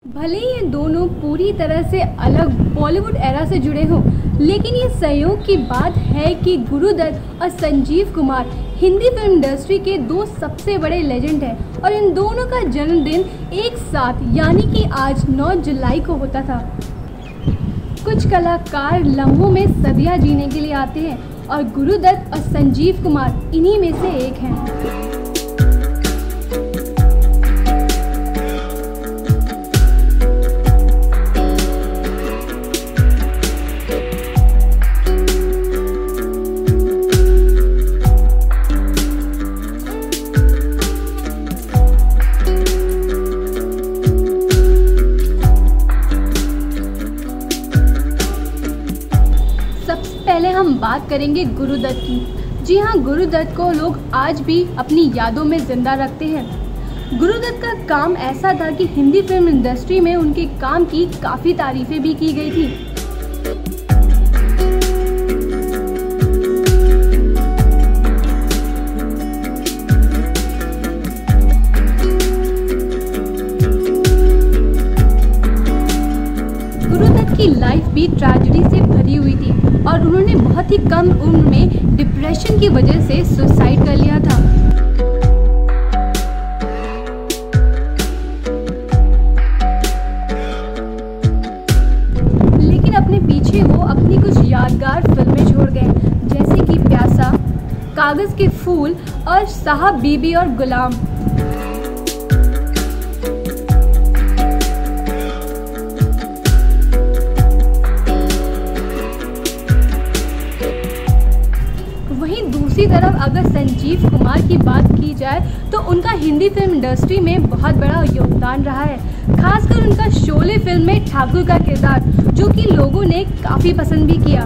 भले ही ये दोनों पूरी तरह से अलग बॉलीवुड एरा से जुड़े हों, लेकिन ये संयोग की बात है कि गुरु दत्त और संजीव कुमार हिंदी फिल्म इंडस्ट्री के दो सबसे बड़े लेजेंड हैं और इन दोनों का जन्मदिन एक साथ यानी कि आज 9 जुलाई को होता था। कुछ कलाकार लम्हों में सदियां जीने के लिए आते हैं और गुरु दत्त और संजीव कुमार इन्हीं में से एक हैं। पहले हम बात करेंगे गुरु दत्त की। जी हाँ, गुरु दत्त को लोग आज भी अपनी यादों में जिंदा रखते हैं। गुरु दत्त का काम ऐसा था कि हिंदी फिल्म इंडस्ट्री में उनके काम की काफ़ी तारीफें भी की गई थी। गुरु दत्त की लाइफ भी ट्रेजेडी से भरी हुई थी और उन्होंने बहुत ही कम उम्र में डिप्रेशन की वजह से सुसाइड कर लिया था। लेकिन अपने पीछे वो अपनी कुछ यादगार फिल्में छोड़ गए, जैसे कि प्यासा, कागज के फूल और साहब बीबी और गुलाम। दूसरी तरफ अगर संजीव कुमार की बात की जाए तो उनका हिंदी फिल्म इंडस्ट्री में बहुत बड़ा योगदान रहा है, खासकर उनका शोले फिल्म में ठाकुर का किरदार, जो कि लोगों ने काफ़ी पसंद भी किया।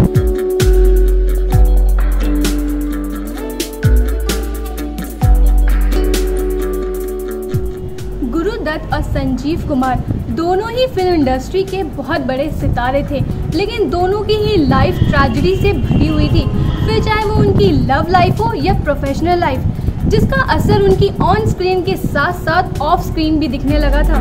गुरु दत्त और संजीव कुमार दोनों ही फिल्म इंडस्ट्री के बहुत बड़े सितारे थे, लेकिन दोनों की ही लाइफ ट्रेजेडी से भरी हुई थी, फिर चाहे वो उनकी लव लाइफ हो या प्रोफेशनल लाइफ, जिसका असर उनकी ऑन स्क्रीन के साथ साथ ऑफ स्क्रीन भी दिखने लगा था।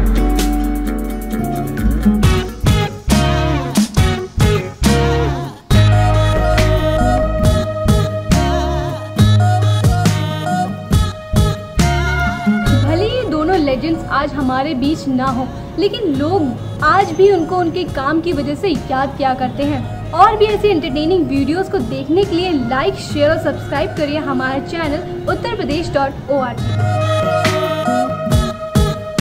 भले ही दोनों लेजेंड्स आज हमारे बीच ना हो, लेकिन लोग आज भी उनको उनके काम की वजह से याद किया करते हैं। और भी ऐसी एंटरटेनिंग वीडियोस को देखने के लिए लाइक, शेयर और सब्सक्राइब करिए हमारे चैनल uttarpradesh.org।